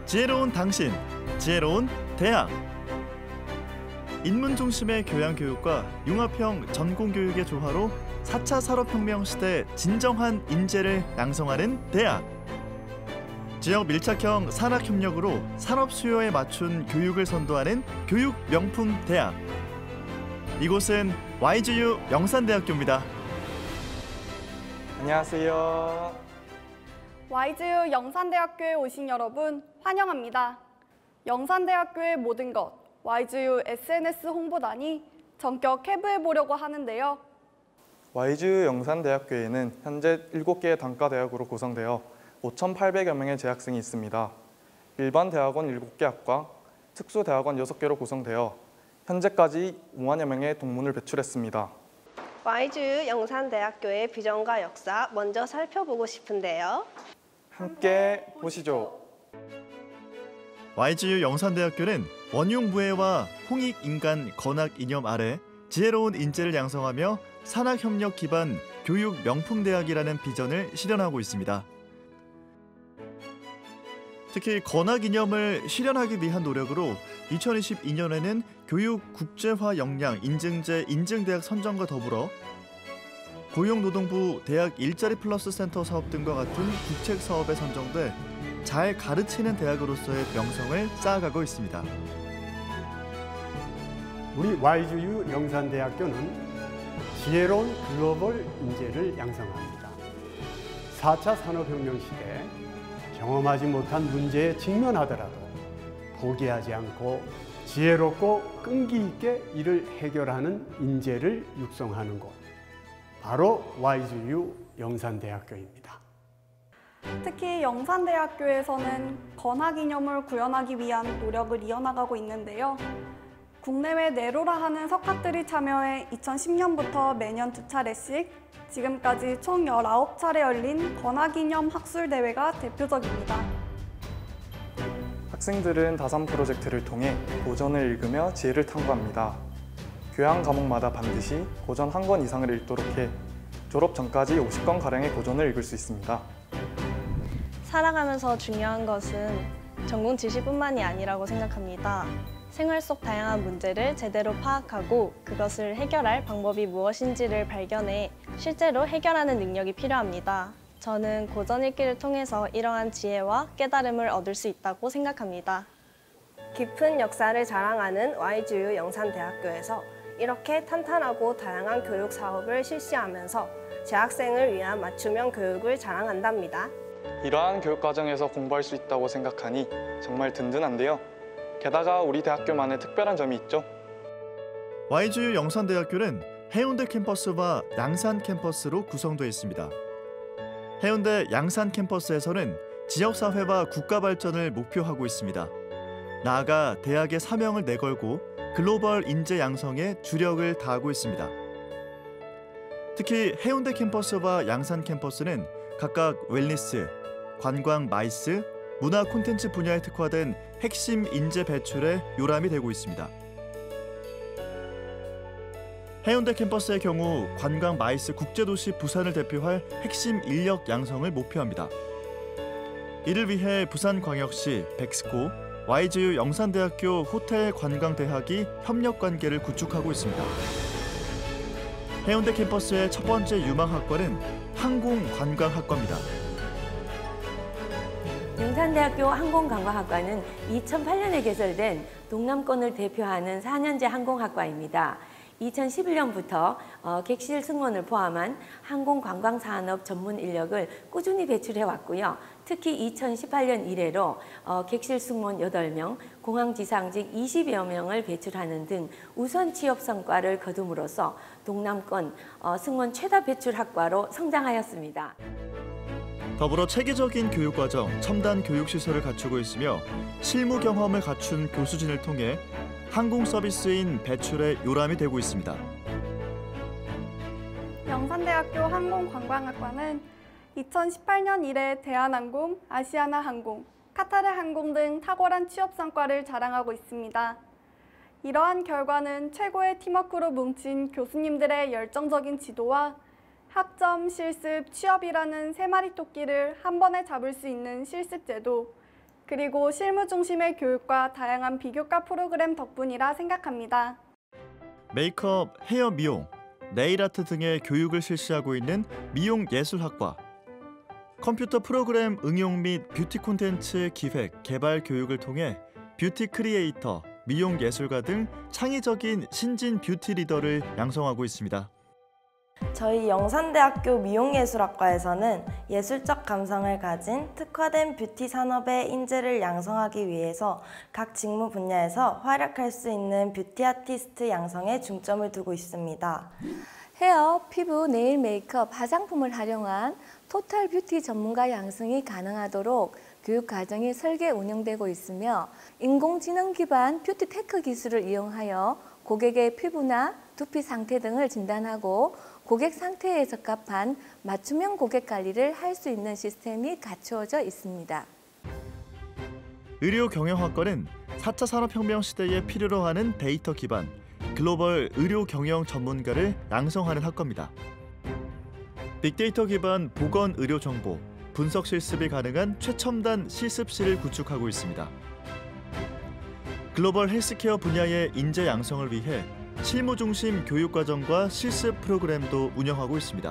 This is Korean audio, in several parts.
지혜로운 당신, 지혜로운 대학. 인문 중심의 교양교육과 융합형 전공교육의 조화로 4차 산업혁명 시대 진정한 인재를 양성하는 대학. 지역 밀착형 산학협력으로 산업 수요에 맞춘 교육을 선도하는 교육 명품 대학. 이곳은 YGU 영산대학교입니다. 안녕하세요. YGU 영산대학교에 오신 여러분 환영합니다. 영산대학교의 모든 것, YGU SNS 홍보단이 전격 해부해보려고 하는데요. YGU 영산대학교에는 현재 7개의 단과대학으로 구성되어 5,800여 명의 재학생이 있습니다. 일반 대학원 7개 학과, 특수대학원 6개로 구성되어 현재까지 5만여 명의 동문을 배출했습니다. YGU 영산대학교의 비전과 역사 먼저 살펴보고 싶은데요. 함께 보시죠. YGU 영산대학교는 원흉부해와 홍익인간 건학 이념 아래 지혜로운 인재를 양성하며 산학협력 기반 교육 명품대학이라는 비전을 실현하고 있습니다. 특히 건학 이념을 실현하기 위한 노력으로 2022년에는 교육 국제화 역량 인증제 인증대학 선정과 더불어 고용노동부 대학 일자리 플러스 센터 사업 등과 같은 국책 사업에 선정돼 잘 가르치는 대학으로서의 명성을 쌓아가고 있습니다. 우리 YGU 영산대학교는 지혜로운 글로벌 인재를 양성합니다. 4차 산업혁명 시대 경험하지 못한 문제에 직면하더라도 포기하지 않고 지혜롭고 끈기 있게 이를 해결하는 인재를 육성하는 곳, 바로 YGU 영산대학교입니다. 특히 영산대학교에서는 건학 이념을 구현하기 위한 노력을 이어나가고 있는데요. 국내외 내로라 하는 석학들이 참여해 2010년부터 매년 2차례씩 지금까지 총 19차례 열린 건학 이념 학술 대회가 대표적입니다. 학생들은 다산 프로젝트를 통해 고전을 읽으며 지혜를 탐구합니다. 교양 과목마다 반드시 고전 한 권 이상을 읽도록 해 졸업 전까지 50권가량의 고전을 읽을 수 있습니다. 살아가면서 중요한 것은 전공 지식뿐만이 아니라고 생각합니다. 생활 속 다양한 문제를 제대로 파악하고 그것을 해결할 방법이 무엇인지를 발견해 실제로 해결하는 능력이 필요합니다. 저는 고전 읽기를 통해서 이러한 지혜와 깨달음을 얻을 수 있다고 생각합니다. 깊은 역사를 자랑하는 YGU 영산대학교에서 이렇게 탄탄하고 다양한 교육 사업을 실시하면서 재학생을 위한 맞춤형 교육을 자랑한답니다. 이러한 교육 과정에서 공부할 수 있다고 생각하니 정말 든든한데요. 게다가 우리 대학교만의 특별한 점이 있죠. YGU 영산대학교는 해운대 캠퍼스와 양산 캠퍼스로 구성되어 있습니다. 해운대 양산 캠퍼스에서는 지역사회와 국가 발전을 목표하고 있습니다. 나아가 대학의 사명을 내걸고 글로벌 인재 양성에 주력을 다하고 있습니다. 특히 해운대 캠퍼스와 양산 캠퍼스는 각각 웰니스, 관광 마이스, 문화 콘텐츠 분야에 특화된 핵심 인재 배출에 요람이 되고 있습니다. 해운대 캠퍼스의 경우 관광 마이스 국제도시 부산을 대표할 핵심 인력 양성을 목표합니다. 이를 위해 부산광역시, 백스코, YGU 영산대학교 호텔관광대학이 협력관계를 구축하고 있습니다. 해운대 캠퍼스의 첫 번째 유망학과는 항공관광학과입니다. 영산대학교 항공관광학과는 2008년에 개설된 동남권을 대표하는 4년제 항공학과입니다. 2011년부터 객실 승무원을 포함한 항공관광산업 전문 인력을 꾸준히 배출해 왔고요. 특히 2018년 이래로 객실 승무원 8명, 공항지상직 20여 명을 배출하는 등 우선 취업 성과를 거둠으로써 동남권 승무원 최다 배출 학과로 성장하였습니다. 더불어 체계적인 교육과정, 첨단 교육시설을 갖추고 있으며 실무 경험을 갖춘 교수진을 통해 항공 서비스인 배출에 요람이 되고 있습니다. 영산대학교 항공관광학과는 2018년 이래 대한항공, 아시아나항공, 카타르항공 등 탁월한 취업 성과를 자랑하고 있습니다. 이러한 결과는 최고의 팀워크로 뭉친 교수님들의 열정적인 지도와 학점, 실습, 취업이라는 세 마리 토끼를 한 번에 잡을 수 있는 실습제도, 그리고 실무 중심의 교육과 다양한 비교과 프로그램 덕분이라 생각합니다. 메이크업, 헤어 미용, 네일 아트 등의 교육을 실시하고 있는 미용예술학과. 컴퓨터 프로그램 응용 및 뷰티 콘텐츠 기획, 개발 교육을 통해 뷰티 크리에이터, 미용 예술가 등 창의적인 신진 뷰티 리더를 양성하고 있습니다. 저희 영산대학교 미용예술학과에서는 예술적 감성을 가진 특화된 뷰티 산업의 인재를 양성하기 위해서 각 직무 분야에서 활약할 수 있는 뷰티 아티스트 양성에 중점을 두고 있습니다. 헤어, 피부, 네일, 메이크업, 화장품을 활용한 토탈 뷰티 전문가 양성이 가능하도록 교육 과정이 설계 운영되고 있으며 인공지능 기반 뷰티 테크 기술을 이용하여 고객의 피부나 두피 상태 등을 진단하고 고객 상태에 적합한 맞춤형 고객 관리를 할 수 있는 시스템이 갖추어져 있습니다. 의료경영학과는 4차 산업혁명 시대에 필요로 하는 데이터 기반 글로벌 의료경영 전문가를 양성하는 학과입니다. 빅데이터 기반 보건 의료 정보, 분석 실습이 가능한 최첨단 실습실을 구축하고 있습니다. 글로벌 헬스케어 분야의 인재 양성을 위해 실무 중심 교육과정과 실습 프로그램도 운영하고 있습니다.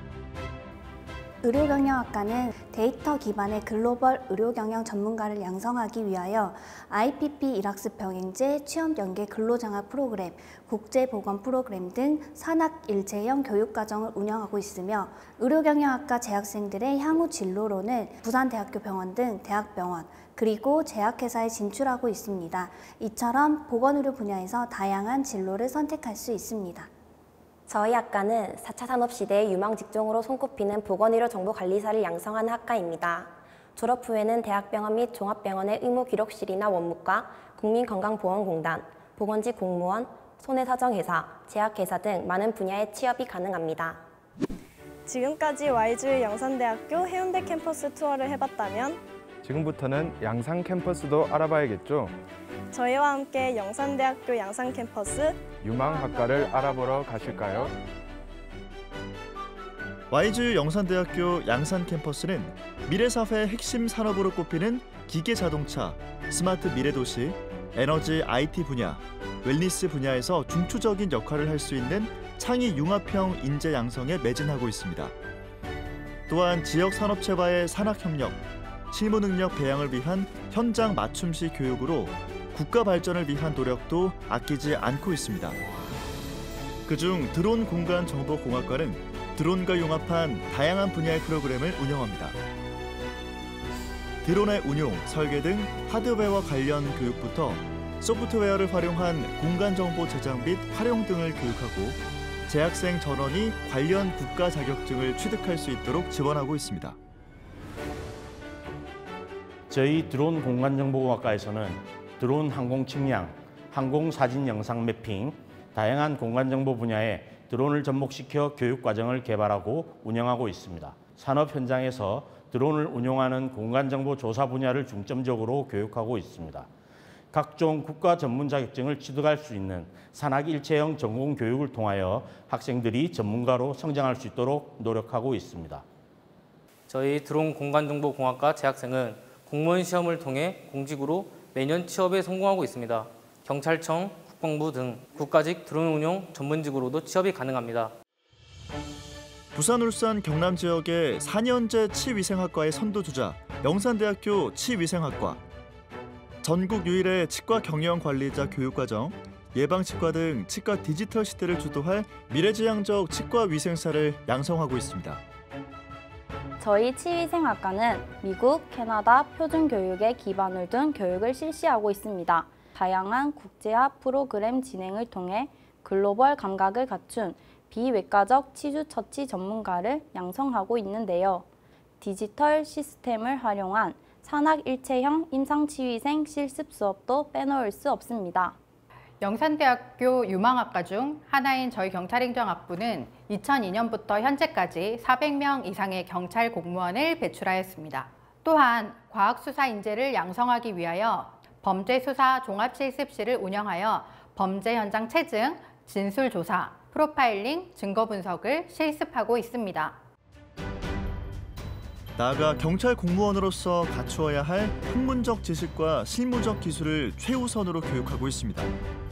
의료경영학과는 데이터 기반의 글로벌 의료경영 전문가를 양성하기 위하여 IPP 일학습 병행제, 취업 연계 근로장학 프로그램, 국제보건 프로그램 등 산학일체형 교육과정을 운영하고 있으며 의료경영학과 재학생들의 향후 진로로는 부산대학교 병원 등 대학병원, 그리고 제약회사에 진출하고 있습니다. 이처럼 보건의료 분야에서 다양한 진로를 선택할 수 있습니다. 저희 학과는 4차 산업시대의 유망 직종으로 손꼽히는 보건의료 정보관리사를 양성하는 학과입니다. 졸업 후에는 대학병원 및 종합병원의 의무기록실이나 원무과, 국민건강보험공단, 보건직 공무원, 손해사정회사, 제약회사 등 많은 분야의 취업이 가능합니다. 지금까지 YGU 영산대학교 해운대 캠퍼스 투어를 해봤다면 지금부터는 양산 캠퍼스도 알아봐야겠죠? 저희와 함께 영산대학교 양산 캠퍼스 유망학과를 알아보러 가실까요? YGU 영산대학교 양산 캠퍼스는 미래사회의 핵심 산업으로 꼽히는 기계자동차, 스마트 미래도시, 에너지 IT 분야, 웰니스 분야에서 중추적인 역할을 할 수 있는 창의 융합형 인재 양성에 매진하고 있습니다. 또한 지역 산업체와의 산학협력, 실무 능력 배양을 위한 현장 맞춤식 교육으로 국가 발전을 위한 노력도 아끼지 않고 있습니다. 그중 드론 공간 정보공학과는 드론과 융합한 다양한 분야의 프로그램을 운영합니다. 드론의 운용, 설계 등 하드웨어와 관련 교육부터 소프트웨어를 활용한 공간 정보 제작 및 활용 등을 교육하고 재학생 전원이 관련 국가 자격증을 취득할 수 있도록 지원하고 있습니다. 저희 드론 공간정보공학과에서는 드론 항공 측량, 항공 사진 영상 매핑, 다양한 공간정보 분야에 드론을 접목시켜 교육과정을 개발하고 운영하고 있습니다. 산업 현장에서 드론을 운용하는 공간정보 조사 분야를 중점적으로 교육하고 있습니다. 각종 국가 전문 자격증을 취득할 수 있는 산학일체형 전공 교육을 통하여 학생들이 전문가로 성장할 수 있도록 노력하고 있습니다. 저희 드론 공간정보공학과 재학생은 공무원 시험을 통해 공직으로 매년 취업에 성공하고 있습니다. 경찰청, 국방부 등 국가직 드론 운용 전문직으로도 취업이 가능합니다. 부산, 울산, 경남 지역의 4년제 치위생학과의 선두주자 영산대학교 치위생학과, 전국 유일의 치과 경영관리자 교육과정, 예방치과 등 치과 디지털 시대를 주도할 미래지향적 치과위생사를 양성하고 있습니다. 저희 치위생학과는 미국, 캐나다 표준교육에 기반을 둔 교육을 실시하고 있습니다. 다양한 국제화 프로그램 진행을 통해 글로벌 감각을 갖춘 비외과적 치주 처치 전문가를 양성하고 있는데요. 디지털 시스템을 활용한 산학일체형 임상치위생 실습 수업도 빼놓을 수 없습니다. 영산대학교 유망학과 중 하나인 저희 경찰행정학부는 2002년부터 현재까지 400명 이상의 경찰 공무원을 배출하였습니다. 또한 과학수사 인재를 양성하기 위하여 범죄수사 종합실습실을 운영하여 범죄 현장 체증, 진술조사, 프로파일링, 증거 분석을 실습하고 있습니다. 나아가 경찰 공무원으로서 갖추어야 할 학문적 지식과 실무적 기술을 최우선으로 교육하고 있습니다.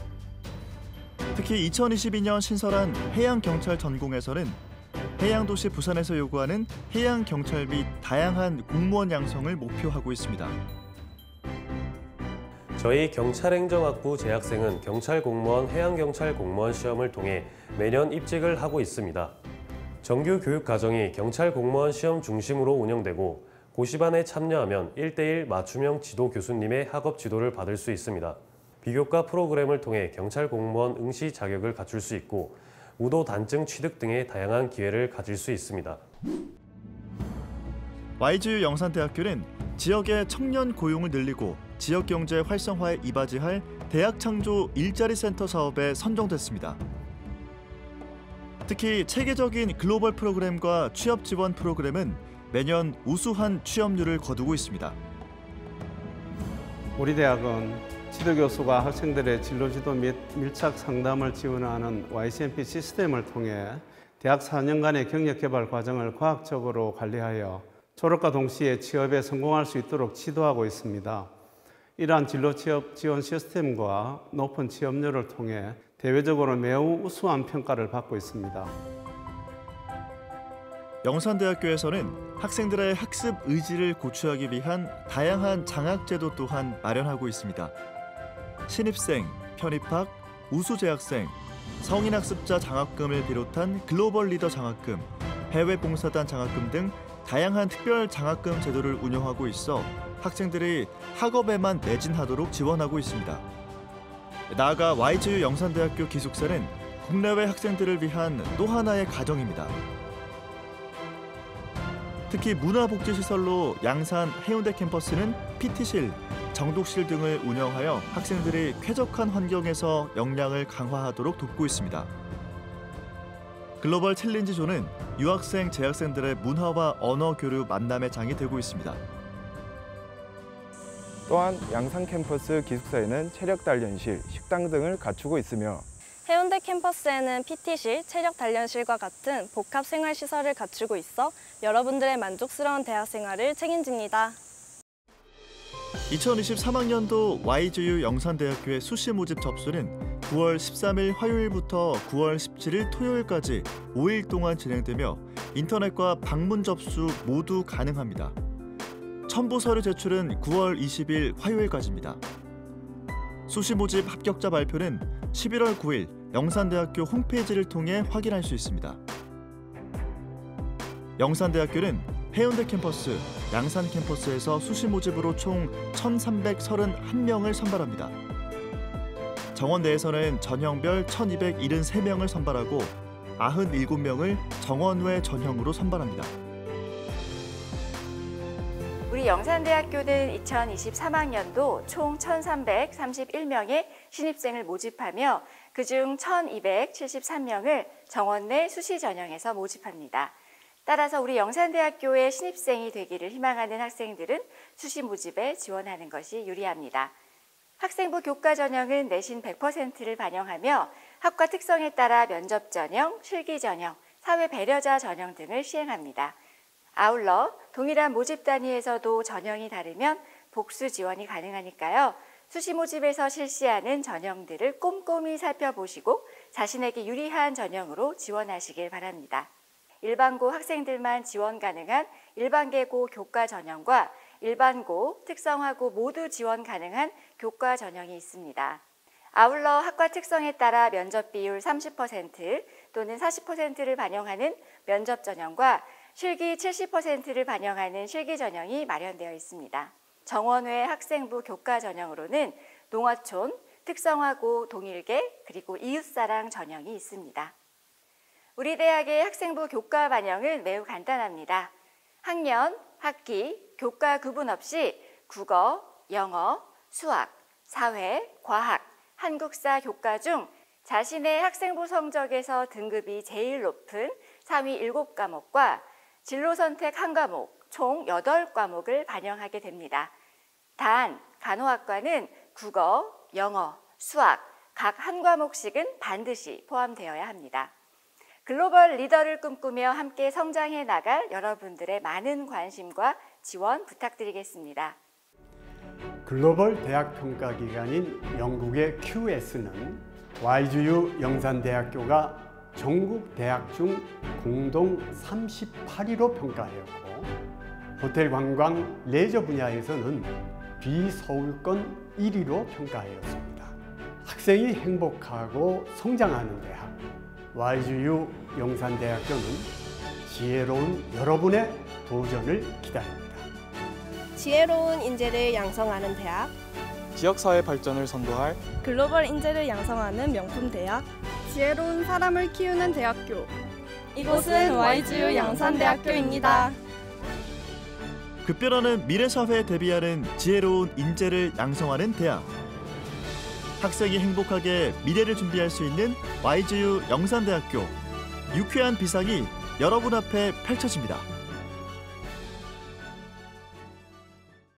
특히 2022년 신설한 해양경찰 전공에서는 해양도시 부산에서 요구하는 해양경찰 및 다양한 공무원 양성을 목표하고 있습니다. 저희 경찰행정학부 재학생은 경찰공무원, 해양경찰 공무원 시험을 통해 매년 입직을 하고 있습니다. 정규 교육과정이 경찰공무원 시험 중심으로 운영되고 고시반에 참여하면 1:1 맞춤형 지도 교수님의 학업 지도를 받을 수 있습니다. 비교과 프로그램을 통해 경찰공무원 응시 자격을 갖출 수 있고 우도 단증 취득 등의 다양한 기회를 가질 수 있습니다. YGU 영산대학교는 지역의 청년 고용을 늘리고 지역 경제 활성화에 이바지할 대학 창조 일자리 센터 사업에 선정됐습니다. 특히 체계적인 글로벌 프로그램과 취업 지원 프로그램은 매년 우수한 취업률을 거두고 있습니다. 우리 대학은 지도교수가 학생들의 진로지도 및 밀착 상담을 지원하는 YCMP 시스템을 통해 대학 4년간의 경력개발 과정을 과학적으로 관리하여 졸업과 동시에 취업에 성공할 수 있도록 지도하고 있습니다. 이러한 진로취업 지원 시스템과 높은 취업률을 통해 대외적으로 매우 우수한 평가를 받고 있습니다. 영산대학교에서는 학생들의 학습 의지를 고취하기 위한 다양한 장학제도 또한 마련하고 있습니다. 신입생, 편입학, 우수재학생, 성인학습자 장학금을 비롯한 글로벌 리더 장학금, 해외봉사단 장학금 등 다양한 특별 장학금 제도를 운영하고 있어 학생들이 학업에만 매진하도록 지원하고 있습니다. 나아가 YGU 영산대학교 기숙사는 국내외 학생들을 위한 또 하나의 가정입니다. 특히 문화복지시설로 양산 해운대 캠퍼스는 PT실, 정독실 등을 운영하여 학생들이 쾌적한 환경에서 역량을 강화하도록 돕고 있습니다. 글로벌 챌린지존은 유학생, 재학생들의 문화와 언어 교류 만남의 장이 되고 있습니다. 또한 양산 캠퍼스 기숙사에는 체력 단련실, 식당 등을 갖추고 있으며 해운대 캠퍼스에는 PT실, 체력 단련실과 같은 복합 생활 시설을 갖추고 있어 여러분들의 만족스러운 대학 생활을 책임집니다. 2023학년도 YGU 영산대학교의 수시 모집 접수는 9월 13일 화요일부터 9월 17일 토요일까지 5일 동안 진행되며 인터넷과 방문 접수 모두 가능합니다. 첨부 서류 제출은 9월 20일 화요일까지입니다. 수시 모집 합격자 발표는 11월 9일 영산대학교 홈페이지를 통해 확인할 수 있습니다. 영산대학교는 해운대 캠퍼스, 양산 캠퍼스에서 수시 모집으로 총 1,331명을 선발합니다. 정원 내에서는 전형별 1,273명을 선발하고 97명을 정원 외 전형으로 선발합니다. 우리 영산대학교는 2023학년도 총 1,331명의 신입생을 모집하며 그중 1,273명을 정원 내 수시 전형에서 모집합니다. 따라서 우리 영산대학교의 신입생이 되기를 희망하는 학생들은 수시 모집에 지원하는 것이 유리합니다. 학생부 교과 전형은 내신 100%를 반영하며 학과 특성에 따라 면접 전형, 실기 전형, 사회 배려자 전형 등을 시행합니다. 아울러 동일한 모집 단위에서도 전형이 다르면 복수 지원이 가능하니까요. 수시 모집에서 실시하는 전형들을 꼼꼼히 살펴보시고 자신에게 유리한 전형으로 지원하시길 바랍니다. 일반고 학생들만 지원 가능한 일반계고 교과 전형과 일반고, 특성화고 모두 지원 가능한 교과 전형이 있습니다. 아울러 학과 특성에 따라 면접 비율 30% 또는 40%를 반영하는 면접 전형과 실기 70%를 반영하는 실기 전형이 마련되어 있습니다. 정원외 학생부 교과 전형으로는 농어촌, 특성화고 동일계, 그리고 이웃사랑 전형이 있습니다. 우리 대학의 학생부 교과 반영은 매우 간단합니다. 학년, 학기, 교과 구분 없이 국어, 영어, 수학, 사회, 과학, 한국사 교과 중 자신의 학생부 성적에서 등급이 제일 높은 상위 7과목과 진로 선택 1과목, 총 8과목을 반영하게 됩니다. 단, 간호학과는 국어, 영어, 수학 각 한 과목씩은 반드시 포함되어야 합니다. 글로벌 리더를 꿈꾸며 함께 성장해 나갈 여러분들의 많은 관심과 지원 부탁드리겠습니다. 글로벌 대학 평가 기관인 영국의 QS는 YGU 영산대학교가 전국 대학 중 공동 38위로 평가하였고, 호텔 관광 레저 분야에서는 비서울권 1위로 평가하였습니다. 학생이 행복하고 성장하는 대학 YGU 영산대학교는 지혜로운 여러분의 도전을 기다립니다. 지혜로운 인재를 양성하는 대학, 지역사회 발전을 선도할 글로벌 인재를 양성하는 명품 대학, 지혜로운 사람을 키우는 대학교. 이곳은 YGU 영산대학교입니다. 급변하는 미래 사회에 대비하는 지혜로운 인재를 양성하는 대학. 학생이 행복하게 미래를 준비할 수 있는 YGU 영산대학교. 유쾌한 비상이 여러분 앞에 펼쳐집니다.